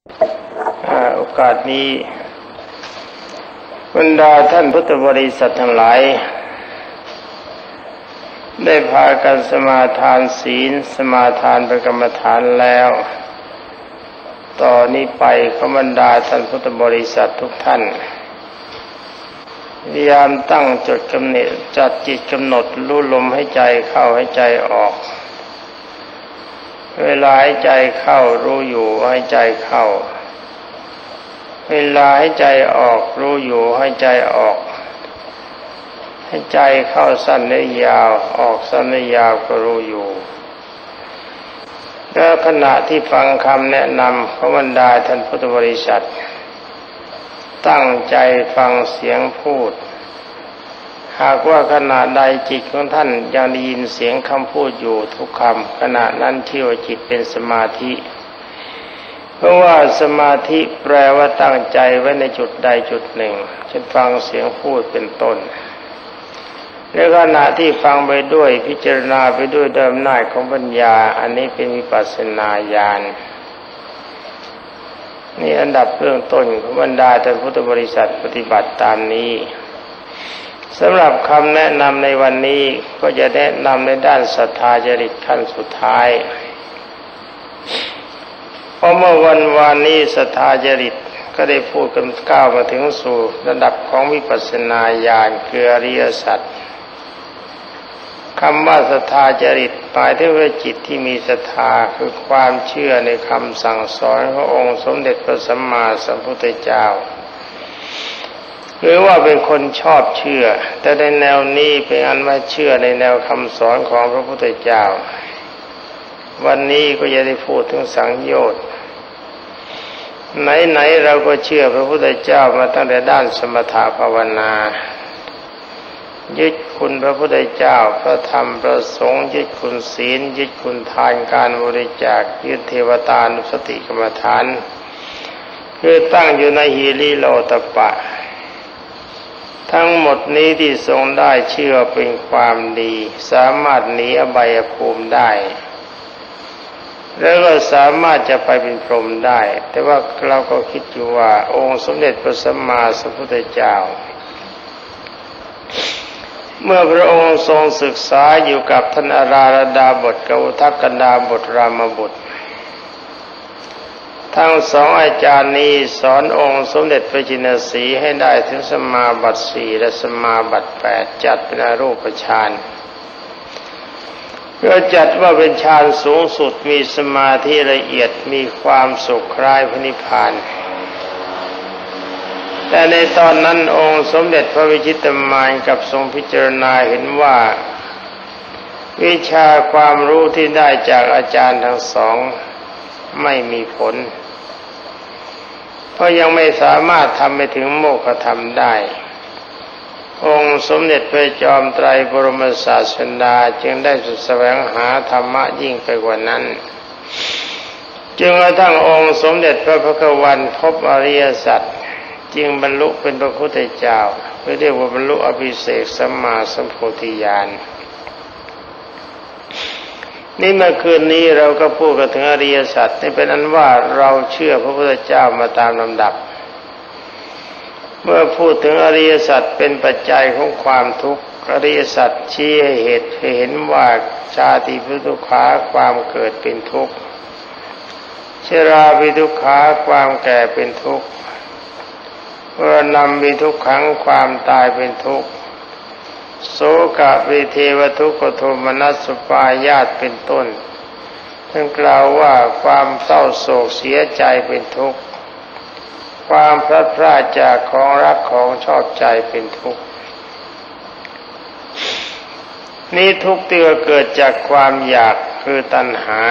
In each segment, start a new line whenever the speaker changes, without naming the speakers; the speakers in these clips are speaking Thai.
โอกาสนี้บรรดาท่านพุทธบริษัททั้งหลายได้พากันสมาทานศีลสมาทานเป็นกรรมฐานแล้วต่อนนี้ไปขอบรรดาท่านพุทธบริษัททุกท่านพยายามตั้งจดกำหนดจัดจิตกำหนดรู้ลมให้ใจเข้าให้ใจออกเวลาให้ใจเข้ารู้อยู่ให้ใจเข้าเวลาให้ใจออกรู้อยู่ให้ใจออกให้ใจเข้าสั้นและยาวออกสั้นและยาวก็รู้อยู่แล้วขณะที่ฟังคำแนะนำของบรรดาท่านพุทธบริษัทตั้งใจฟังเสียงพูดหากว่าขณะใดจิตของท่านยังได้ยินเสียงคำพูดอยู่ทุกคำขณะนั้นชื่อว่าจิตเป็นสมาธิเพราะว่าสมาธิแปลว่าตั้งใจไว้ในจุดใดจุดหนึ่งเช่นฟังเสียงพูดเป็นต้นและขณะที่ฟังไปด้วยพิจารณาไปด้วยด้วยอำนาจของปัญญาอันนี้เป็นวิปัสสนาญาณนี่อันดับเบื้องต้นของบรรดาท่านพุทธบริษัทปฏิบัติตามนี้สำหรับคำแนะนำในวันนี้ก็จะแนะนำในด้านศรัทธาจริตขั้นสุดท้ายเพราะเมื่อวานนี้ศรัทธาจริตก็ได้พูดกันก้าวมาถึงสู่ระดับของวิปัสสนาญาณคืออริยสัจคำว่าศรัทธาจริตหมายถึงว่าจิตที่มีศรัทธาคือความเชื่อในคำสั่งสอนขององค์สมเด็จพระสัมมาสัมพุทธเจ้าหรือว่าเป็นคนชอบเชื่อแต่ในแนวนี้เป็นอันว่าเชื่อในแนวคำสอนของพระพุทธเจ้าวันนี้ก็จะได้พูดถึงสังโยชน์ไหนๆเราก็เชื่อพระพุทธเจ้ามาตั้งแต่ด้านสมถะภาวนายึดคุณพระพุทธเจ้าพระธรรมพระสงฆ์ยึดคุณศีลยึดคุณทานการบริจาคยึดเทวตานุสติกรรมฐานคือตั้งอยู่ในหิริโลตปะทั้งหมดนี้ที่ทรงได้เชื่อเป็นความดีสามารถหนีอบายภูมิได้แล้วก็สามารถจะไปเป็นพรหมได้แต่ว่าเราก็คิดอยู่ว่าองค์สมเด็จพระสัมมาสัมพุทธเจ้าเมื่อพระองค์ทรงศึกษาอยู่กับท่านอาราธดาบทกับอุทกดาบทรามบุตรทั้งสองอาจารย์นี้สอนองค์สมเด็จพระจินสีห์ให้ได้ถึงสมาบัติ4และสมาบัติ8จัดเป็นอรูปฌานก็จัดว่าเป็นฌานสูงสุดมีสมาธิละเอียดมีความสุขคล้ายพระนิพพานแต่ในตอนนั้นองค์สมเด็จพระวิชิตมารกับทรงพิจารณาเห็นว่าวิชาความรู้ที่ได้จากอาจารย์ทั้งสองไม่มีผลเพราะยังไม่สามารถทำไปถึงโมฆะธรรมได้องค์สมเด็จพระจอมไตรบรมศาสดาจึงได้แสวงหาธรรมะยิ่งไปกว่านั้นจึงกระทั่งองค์สมเด็จพระพักวันพบอริยสัจจึงบรรลุเป็นพระพุทธเจ้าเรียกว่าบรรลุอภิเษกสัมมาสัมโพธิญาณนี่เมื่อคืนนี้เราก็พูดกันถึงอริยสัจนี่เป็นอันว่าเราเชื่อพระพุทธเจ้ามาตามลำดับเมื่อพูดถึงอริยสัจเป็นปัจจัยของความทุกข์อริยสัจชี้ให้เห็นว่าชาติเป็นทุกขาความเกิดเป็นทุกข์ชราเป็นทุกขาความแก่เป็นทุกข์มรณะเป็นทุกขังความตายเป็นทุกข์โสกะวิเทวทุกขโทมนัสสุปายาตเป็นต้นท่านกล่าวว่าความเศร้าโศกเสียใจเป็นทุกข์ความพลัดพรากจากของรักของชอบใจเป็นทุกข์นี้ทุกข์ที่เกิดจากความอยากคือตัณหา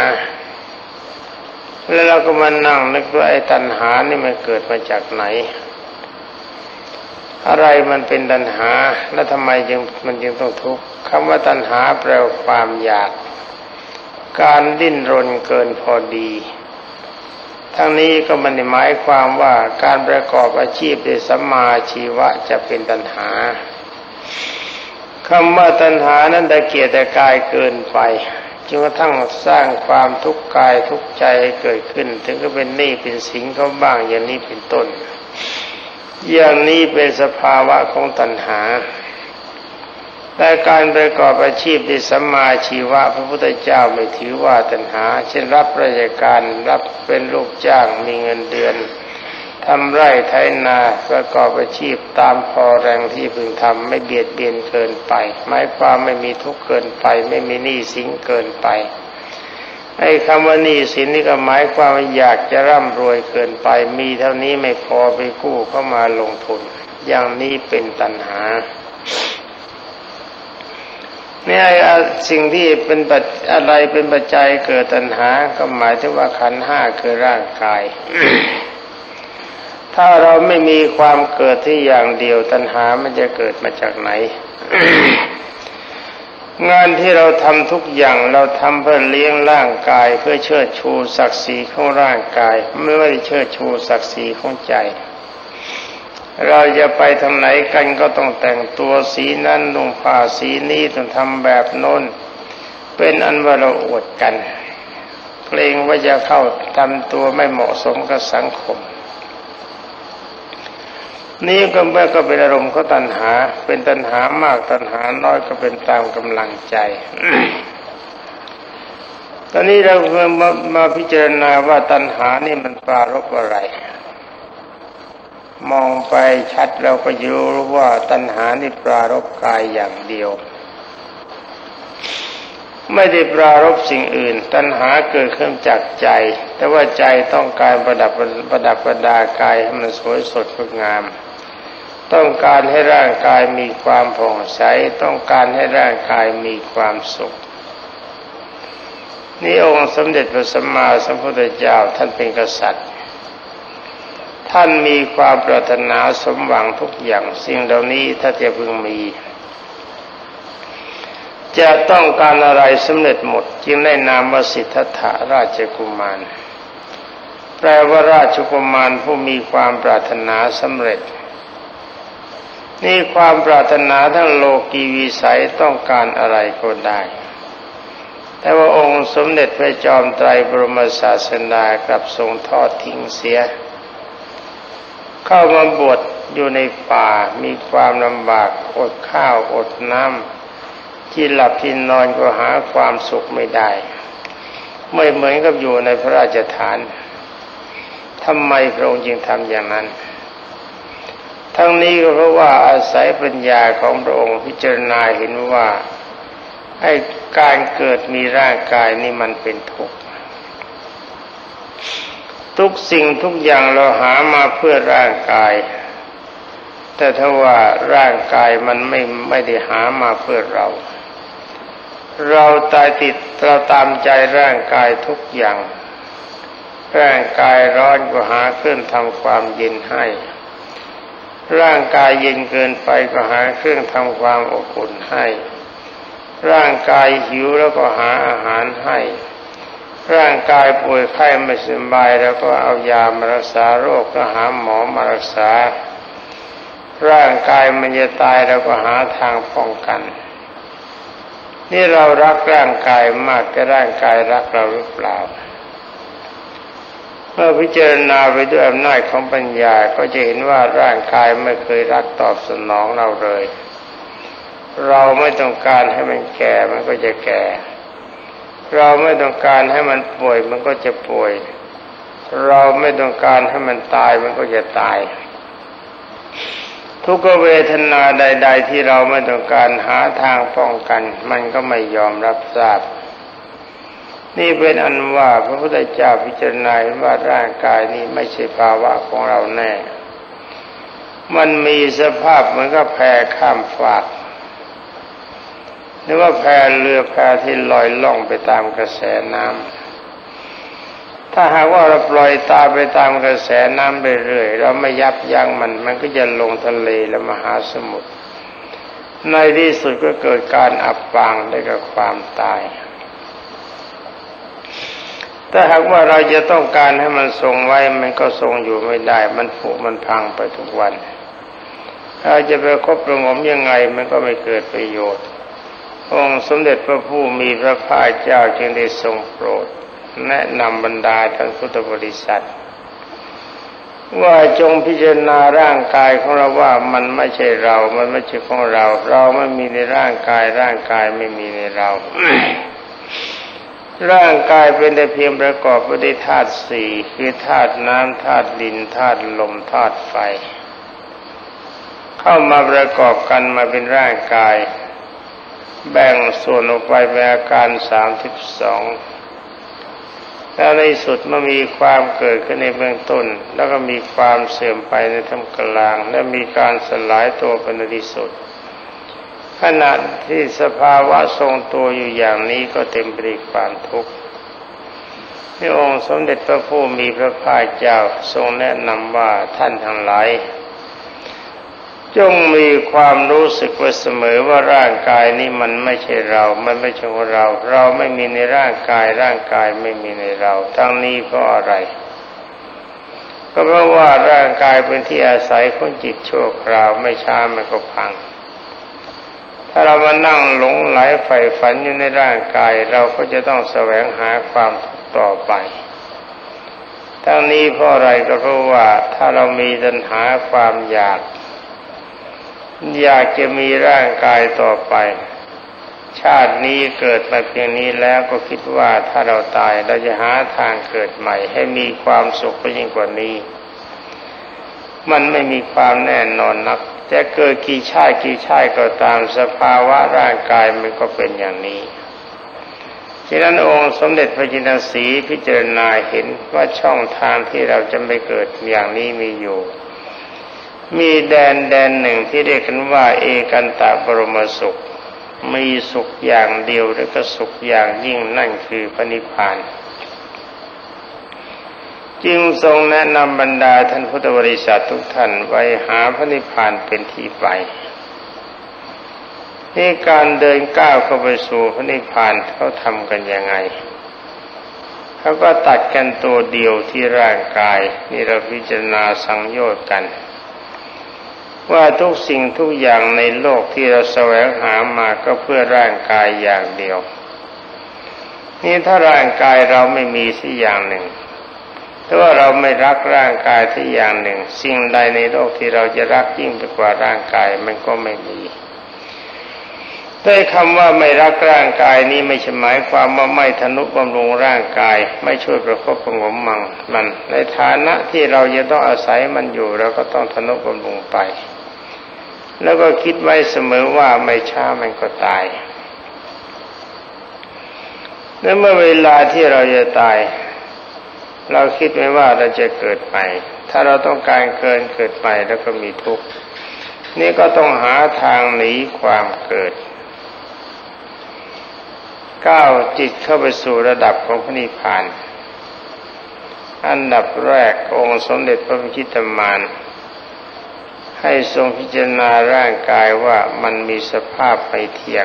แล้วเราก็มานั่งนึกว่าไอ้ตัณหานี่มันเกิดมาจากไหนอะไรมันเป็นตัณหาและทำไมมันจึงต้องทุกข์คำว่าตัณหาแปลว่าความอยากการดิ้นรนเกินพอดีทั้งนี้ก็ไม่ได้หมายความว่าการประกอบอาชีพด้วยสัมมาอาชีวะจะเป็นตัณหาคำว่าตัณหานั้นตะเกียกตะกายเกินไปจนกระทั่งสร้างความทุกข์กายทุกข์ใจให้เกิดขึ้นถึงก็เป็นหนี้เป็นสินเขาบ้างอย่างนี้เป็นต้นอย่างนี้เป็นสภาวะของตัณหาแต่การประกอบอาชีพที่สัมมาชีวะพระพุทธเจ้าไม่ถือว่าตัณหาเช่นรับราชการรับเป็นลูกจ้างมีเงินเดือนทำไร่ไถนาประกอบอาชีพตามพอแรงที่พึงทำไม่เบียดเบียนเกินไปหมายความไม่มีทุกข์เกินไปไม่มีหนี้สินเกินไปไอ้คำว่าหนี้สินนี่ก็หมายความว่าอยากจะร่ำรวยเกินไปมีเท่านี้ไม่พอไปกู้เข้ามาลงทุนอย่างนี้เป็นตัณหาเนี่ยสิ่งที่เป็นอะไรเป็นปัจจัยเกิดตัณหาก็หมายถึงว่าขันธ์ห้าคือร่างกาย ถ้าเราไม่มีความเกิดที่อย่างเดียวตัณหามันจะเกิดมาจากไหน งานที่เราทำทุกอย่างเราทำเพื่อเลี้ยงร่างกายเพื่อเชิดชูศักดิ์ศรีของร่างกายไม่ได้เชิดชูศักดิ์ศรีของใจเราจะไปทางไหนกันก็ต้องแต่งตัวสีนั้นนุ่งผ้าสีนี้ต้องทำแบบโน้นเป็นอันว่าเราอวดกันเกรงว่าจะเข้าทำตัวไม่เหมาะสมกับสังคมนี่ก็เป็นอารมณ์ของตัณหาเป็นตัณหามากตัณหาน้อยก็เป็นตามกำลังใจ ตอนนี้เรามาพิจารณาว่าตัณหานี่มันปรารภอะไรมองไปชัดเราก็รู้ว่าตัณหานี่ปรารภกายอย่างเดียวไม่ได้ปรารภสิ่งอื่นตัณหาเกิดขึ้นจากใจแต่ว่าใจต้องการประดับประดากายให้มันสวยสดงดงามต้องการให้ร่างกายมีความผ่องใสต้องการให้ร่างกายมีความสุขนี่องค์สมเด็จพระสัมมาสัมพุทธเจ้าท่านเป็นกษัตริย์ท่านมีความปรารถนาสมหวังทุกอย่างสิ่งเหล่านี้ถ้าจะพึงมีจะต้องการอะไรสำเร็จหมดจึงได้นามว่าสิทธัตถะราชกุมารแปลว่าราชกุมารผู้มีความปรารถนาสำเร็จนี่ความปรารถนาทั้งโลกีวิสัยต้องการอะไรก็ได้แต่ว่าองค์สมเด็จพระจอมไตรบรมศาสดากลับทรงทอดทิ้งเสียเข้ามาบวชอยู่ในป่ามีความลำบากอดข้าวอดน้ำที่หลับที่นอนก็หาความสุขไม่ได้ไม่เหมือนกับอยู่ในพระราชฐานทำไมพระองค์จึงทำอย่างนั้นทั้งนี้ก็เพราะว่าอาศัยปัญญาของพระองค์พิจารณาเห็นว่าไอ้การเกิดมีร่างกายนี่มันเป็นทุกข์ทุกสิ่งทุกอย่างเราหามาเพื่อร่างกายแต่ถ้าว่าร่างกายมันไม่ได้หามาเพื่อเราตายติดเราตามใจร่างกายทุกอย่างร่างกายร้อนก็หาเครื่องทำความเย็นให้ร่างกายเย็นเกินไปก็หาเครื่องทำความอบอุ่นให้ร่างกายหิวแล้วก็หาอาหารให้ร่างกายป่วยไข้ไม่สบายแล้วก็เอายามารักษาโรคก็หาหมอมารักษาร่างกายมันจะตายแล้วก็หาทางป้องกันนี่เรารักร่างกายมากแต่ร่างกายรักเราหรือเปล่าเมื่อพิจารณาไปด้วยอำนาจของปัญญาก็จะเห็นว่าร่างกายไม่เคยรักตอบสนองเราเลยเราไม่ต้องการให้มันแก่มันก็จะแก่เราไม่ต้องการให้มันป่วยมันก็จะป่วยเราไม่ต้องการให้มันตายมันก็จะตายทุกขเวทนาใดๆที่เราไม่ต้องการหาทางป้องกันมันก็ไม่ยอมรับทราบนี่เป็นอันว่าพระพุทธเจ้าพิจารณาว่าร่างกายนี้ไม่ใช่ภาวะของเราแน่มันมีสภาพเหมือนกับแพข้ามฟากหรือว่าแพเรือแพที่ลอยล่องไปตามกระแสน้ำถ้าหากว่าเราปล่อยตามไปตามกระแสน้ำเรื่อยๆเราไม่ยับยั้งมันก็จะลงทะเลและมหาสมุทรในที่สุดก็เกิดการอับปางและกับความตายถ้าหากว่าเราจะต้องการให้มันทรงไว้มันก็ทรงอยู่ไม่ได้มันผุมันพังไปทุกวันเราจะไปคบประงมยังไงมันก็ไม่เกิดประโยชน์องค์สมเด็จพระผู้มีพระภาคเจ้าจึงได้ทรงโปรดแนะนำบรรดาท่านพุทธบริษัทว่าจงพิจารณาร่างกายของเราว่ามันไม่ใช่เรามันไม่ใช่ของเราเราไม่มีในร่างกายร่างกายไม่มีในเรา ร่างกายเป็นแต่เพียงประกอบไปด้วยธาตุสี่คือธาตุน้ำธาตุดินธาตุลมธาตุไฟเข้ามาประกอบกันมาเป็นร่างกายแบ่งส่วนออกไปเป็นอาการ32แล้วในสุดมันมีความเกิดขึ้นในเบื้องต้นแล้วก็มีความเสื่อมไปในท่ามกลางและมีการสลายตัวเป็นที่สุดขณะที่สภาวะทรงตัวอยู่อย่างนี้ก็เต็มไปด้วยความทุกข์พระองค์สมเด็จพระผู้มีพระภาคเจ้าทรงแนะนำว่าท่านทั้งหลายจงมีความรู้สึกไว้เสมอว่าร่างกายนี้มันไม่ใช่เรามันไม่ใช่ของเราเราไม่มีในร่างกายร่างกายไม่มีในเราทั้งนี้เพราะอะไรก็เพราะว่าร่างกายเป็นที่อาศัยของจิตชั่วคราวไม่ช้ามันก็พังถ้าเรามานั่งหลงไหลใฝ่ฝันอยู่ในร่างกายเราก็จะต้องแสวงหาความทุกข์ต่อไปทั้งนี้เพราะอะไรก็เพราะว่าถ้าเรามีตัณหาความอยากจะมีร่างกายต่อไปชาตินี้เกิดมาเพียงนี้แล้วก็คิดว่าถ้าเราตายเราจะหาทางเกิดใหม่ให้มีความสุขไปยิ่งกว่านี้มันไม่มีความแน่นอนนักจะเกิดกี่ชาติก็ตามสภาวะร่างกายมันก็เป็นอย่างนี้ฉะนั้นองค์สมเด็จพระจินสีพิจารณาเห็นว่าช่องทางที่เราจะไม่เกิดอย่างนี้มีอยู่มีแดนหนึ่งที่เรียกกันว่าเอกันตบรมสุขมีสุขอย่างเดียวและก็สุขอย่างยิ่งนั่นคือพระนิพพานจึงทรงแนะนำบรรดาท่านพุทธบริษัททุกท่านไว้หาพระนิพพานเป็นที่ไปนี่การเดินก้าวเข้าไปสู่พระนิพพานเขาทำกันยังไงเขาก็ตัดกันตัวเดียวที่ร่างกายนี่เราพิจารณาสังโยชน์กันว่าทุกสิ่งทุกอย่างในโลกที่เราแสวงหามาก็เพื่อร่างกายอย่างเดียวนี่ถ้าร่างกายเราไม่มีสักอย่างหนึ่งแต่ว่าเราไม่รักร่างกายสักอย่างหนึ่งสิ่งใดในโลกที่เราจะรักยิ่งไปกว่าร่างกายมันก็ไม่มีแต่คำว่าไม่รักร่างกายนี้ไม่ใช่หมายความว่าไม่ทนุบำรุงร่างกายไม่ช่วยประคบประหงมมันในฐานะที่เราจะต้องอาศัยมันอยู่เราก็ต้องทนุบำรุงไปแล้วก็คิดไว้เสมอว่าไม่ช้ามันก็ตายและเมื่อเวลาที่เราจะตายเราคิดไว้ว่าเราจะเกิดใหม่ถ้าเราต้องการเกิดใหม่แล้วก็มีทุกข์นี่ก็ต้องหาทางหนีความเกิดก้าวจิตเข้าไปสู่ระดับของพระนิพพานอันดับแรกองค์สมเด็จพระพิชิตมารให้ทรงพิจารณาร่างกายว่ามันมีสภาพไม่เที่ยง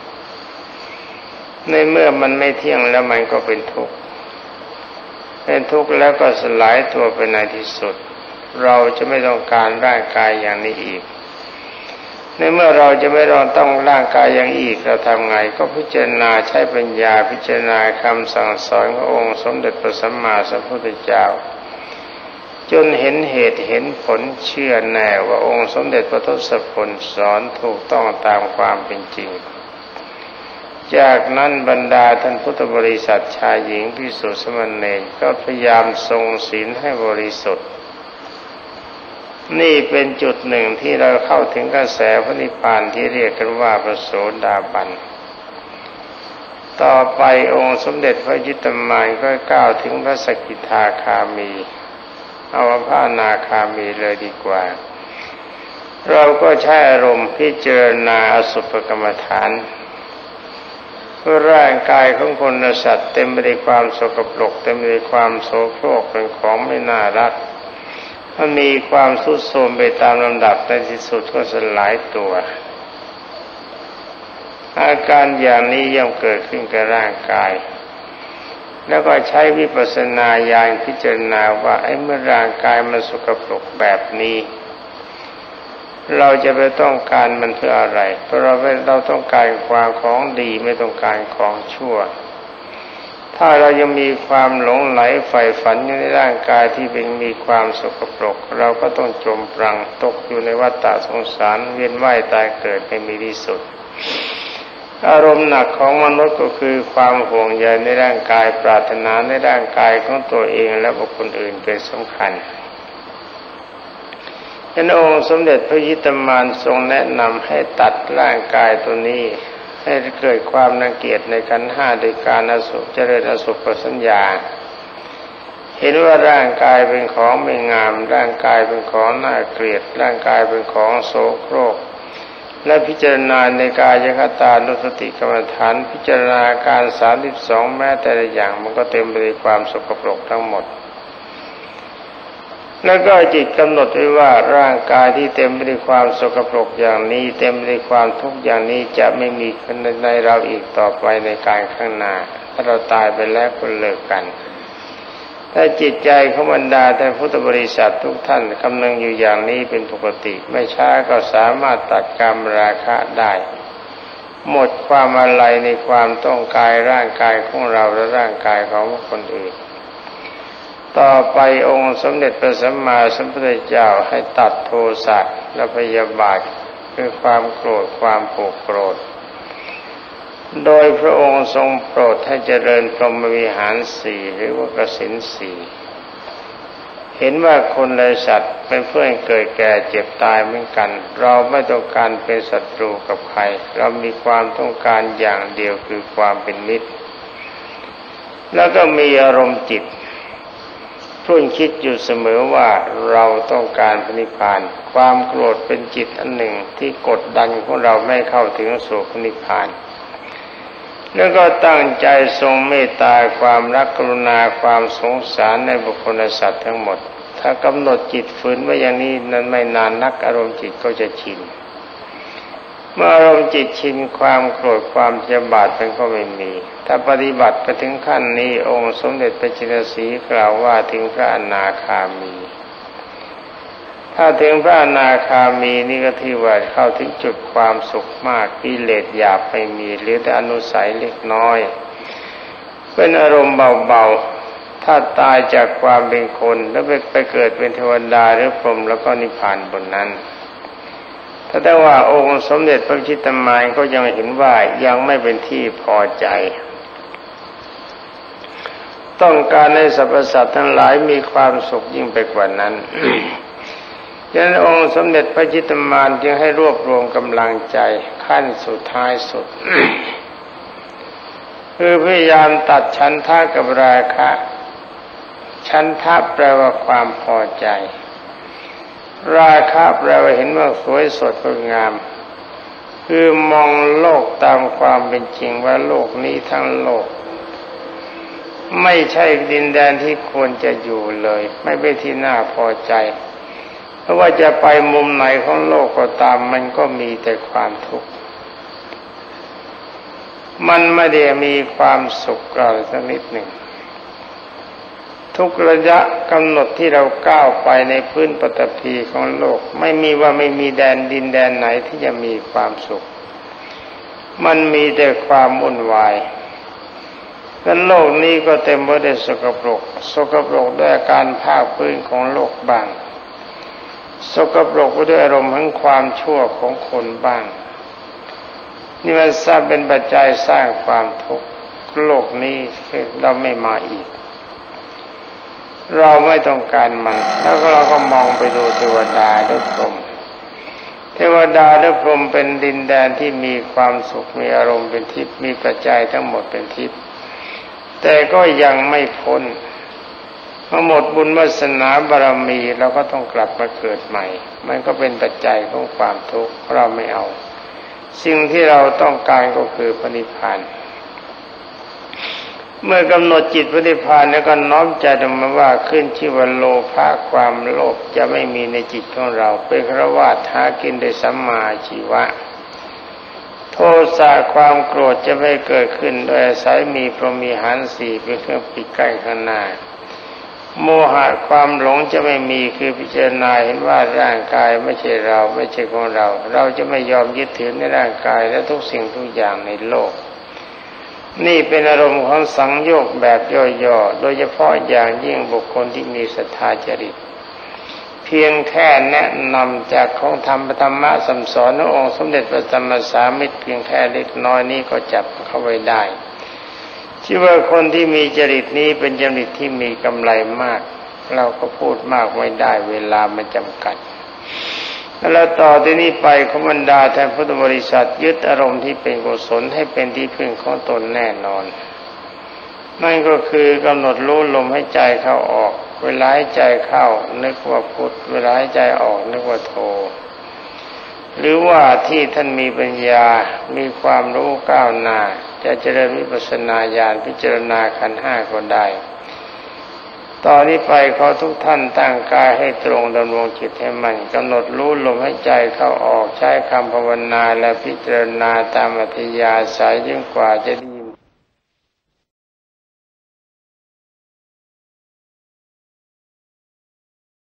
ในเมื่อมันไม่เที่ยงแล้วมันก็เป็นทุกข์แล้วก็สลายตัวไปในที่สุดเราจะไม่ต้องการร่างกายอย่างนี้อีกในเมื่อเราจะไม่ต้องร่างกายอย่างอีกเราทำไงก็พิจารณาใช้ปัญญาพิจารณาคำสั่งสอนขององค์สมเด็จพระสัมมาสัมพุทธเจ้าจนเห็นเหตุเห็นผลเชื่อแน่ว่าองค์สมเด็จพระทศพลสอนถูกต้องตามความเป็นจริงจากนั้นบรรดาท่านพุทธบริษัทชายหญิงภิกษุสามเณรก็พยายามทรงศีลให้บริสุทธิ์นี่เป็นจุดหนึ่งที่เราเข้าถึงกระแสพระนิพพานที่เรียกกันว่าพระโสดาบันต่อไปองค์สมเด็จพระจิตตมารก็ก้าวถึงพระสกิทาคามีเอาพระอนาคามีเลยดีกว่าเราก็ใช้อารมณ์พิจารณาอสุภกรรมฐานร่างกายของคนและสัตว์เต็มไปด้วยความสกปรกเต็มไปด้วยความโสโครกเป็นของไม่น่ารักมันมีความทรุดโทรมไปตามลำดับในที่สุดก็สลายตัวอาการอย่างนี้ย่อมเกิดขึ้นกับร่างกายแล้วก็ใช้วิปัสสนาญาณพิจารณาว่าเมื่อร่างกายมันสกปรกแบบนี้เราจะไปต้องการมันเพื่ออะไรเพราะเราต้องการความของดีไม่ต้องการของชั่วถ้าเรายังมีความหลงไหลใฝ่ฝันอยู่ในร่างกายที่เป็นมีความสกปรกเราก็ต้องจมปลังตกอยู่ในวัฏฏะสงสารเวียนว่ายตายเกิดไม่มีที่สุดอารมณ์หนักของมนุษย์ก็คือความห่วงใยในร่างกายปรารถนาในร่างกายของตัวเองและบุคคลอื่นเป็นสำคัญพระองค์สมเด็จพระยิตมานทรงแนะนำให้ตัดร่างกายตัวนี้ให้เกิดความรังเกียจในขันธ์ห้าโดยการเจริญอสุภสัญญาเห็นว่าร่างกายเป็นของไม่งามร่างกายเป็นของน่าเกลียดร่างกายเป็นของโสโครกและพิจารณาในกายคตานุสติกรรมฐานพิจารณาการ32แม้แต่ละอย่างมันก็เต็มไปด้วยความสกปรกทั้งหมดแล้วก็จิตกำหนดไว้ว่าร่างกายที่เต็มไปด้วยความสกปรกอย่างนี้เต็มไปด้วยความทุกข์อย่างนี้จะไม่มีในเราอีกต่อไปในการข้างหน้าถ้าเราตายไปแล้วก็เลิกกันถ้าจิตใจของบรรดาท่านพุทธบริษัททุกท่านกำลังอยู่อย่างนี้เป็นปกติไม่ช้าก็สามารถตัดกามราคะได้หมดความอะไรในความต้องการร่างกายของเราและร่างกายของคนอื่นต่อไปองค์สมเด็จพระสัมมาสัมพุทธเจ้าให้ตัดโทสะและพยาบาทคือความโกรธความผูกโกรธโดยพระองค์ทรงโปรดให้เจริญพรหมวิหารสี่หรือว่ากสิณสี่เห็นว่าคนและสัตว์เป็นเพื่อนเกิดแก่เจ็บตายเหมือนกันเราไม่ต้องการเป็นศัตรูกับใครเรามีความต้องการอย่างเดียวคือความเป็นมิตรแล้วก็มีอารมณ์จิตรุ่นคิดอยู่เสมอว่าเราต้องการพระนิพพานความโกรธเป็นจิตอันหนึ่งที่กดดันของเราไม่เข้าถึงสู่พระนิพพานแล้วก็ตั้งใจทรงเมตตาความรักกรุณาความสงสารในบุคคลและสัตว์ทั้งหมดถ้ากำหนดจิตฝืนไว้อย่างนี้นั้นไม่นานนักอารมณ์จิตก็จะชินเมื่ออารมณ์จิตชินความโกรธความพยาบาทมันก็ไม่มีถ้าปฏิบัติไปถึงขั้นนี้องค์สมเด็จพระจินสีกล่าวว่าถึงพระอนาคามีถ้าถึงพระอนาคามีนี่ก็ที่ว่าเข้าถึงจุดความสุขมากกิเลสหยาบไม่มีเหลือแต่อนุสัยเล็กน้อยเป็นอารมณ์เบาๆถ้าตายจากความเป็นคนแล้วไปเกิดเป็นเทวดาหรือพรหมแล้วก็นิพพานบนนั้นแต่ว่าองค์สมเด็จพระจิตตมานก็ยังเห็นว่ายังไม่เป็นที่พอใจต้องการให้สรรพสัตว์ทั้งหลายมีความสุขยิ่งไปกว่านั้น ดังนั้นองค์สมเด็จพระจิตตมานจึงให้รวบรวมกำลังใจขั้นสุดท้ายสุด คือพยายามตัดฉันทะกับราคะฉันทะแปลว่าความพอใจราคะแปลว่าเห็นว่าสวยสดงดงามคือมองโลกตามความเป็นจริงว่าโลกนี้ทั้งโลกไม่ใช่ดินแดนที่ควรจะอยู่เลยไม่เป็นที่น่าพอใจเพราะว่าจะไปมุมไหนของโลกก็ตามมันก็มีแต่ความทุกข์มันไม่ได้มีความสุขเลยสักนิดหนึ่งทุกระยะกำหนดที่เราก้าวไปในพื้นปฐพีของโลกไม่มีว่าไม่มีดินแดนไหนที่จะมีความสุขมันมีแต่ความวุ่นวายและโลกนี้ก็เต็มไปด้วยสกปรกด้วยการภาคพื้นของโลกบ้างสกปรกด้วยอารมณ์แห่งความชั่วของคนบ้างนี่มันสร้างเป็นปัจจัยสร้างความทุกข์โลกนี้เราไม่มาอีกเราไม่ต้องการมันแล้วเราก็มองไปดูเทวดาและพรหมเทวดาและพรหมเป็นดินแดนที่มีความสุขมีอารมณ์เป็นทิพย์มีปัจจัยทั้งหมดเป็นทิพย์แต่ก็ยังไม่พ้นเมื่อหมดบุญวาสนาบารมีเราก็ต้องกลับมาเกิดใหม่มันก็เป็นปัจจัยของความทุกข์เราไม่เอาสิ่งที่เราต้องการก็คือพระนิพพานเมื่อกำหนดจิตพระนิพพานแล้วก็น้อมใจลงมาว่าขึ้นชื่อว่าโลภะความโลภจะไม่มีในจิตของเราเป็นฆราวาสหากินโดยสัมมาอาชีวะโทสะความโกรธจะไม่เกิดขึ้นโดยอาศัยมีพรหมวิหารสี่เป็นเครื่องปิดกั้นข้างหน้าโมหะความหลงจะไม่มีคือพิจารณาเห็นว่าร่างกายไม่ใช่เราไม่ใช่ของเราเราจะไม่ยอมยึดถือในร่างกายและทุกสิ่งทุกอย่างในโลกนี่เป็นอารมณ์ของสังโยชน์แบบย่อๆโดยเฉพาะอย่างยิ่งบุคคลที่มีศรัทธาจริตเพียงแค่แนะนำจากของธรรมะสั่งสอนขององค์สมเด็จพระสัมมาสัมพุทธเจ้าเพียงแค่เล็กน้อยนี้ก็จับเข้าไว้ได้ชื่อว่าคนที่มีจริตนี้เป็นจริตที่มีกำไรมากเราก็พูดมากไม่ได้เวลามันจำกัดแล้วต่อที่นี้ไปขบรรดาท่านพุทธบริษัทยึดอารมณ์ที่เป็นกุศลให้เป็นที่พึ่งของตนแน่นอนนั่นก็คือกำหนดรู้ลมให้ใจเข้าออกเวลาให้ใจเข้านึกว่าพุทธเวลาให้ใจออกนึกว่าโธหรือว่าที่ท่านมีปัญญามีความรู้ก้าวหน้าจะเจริญวิปัสสนาญาณพิจารณาขันธ์ห้าก็ได้ตอนนี้ไปขอทุกท่านตั้งกายให้ตรงดำรงจิตให้มั่นกำหนดรู้ลมให้ใจเข้าออกใช้คำภาวนาและพิจารณาตามอัธยาศัยยิ่งกว่าจะดี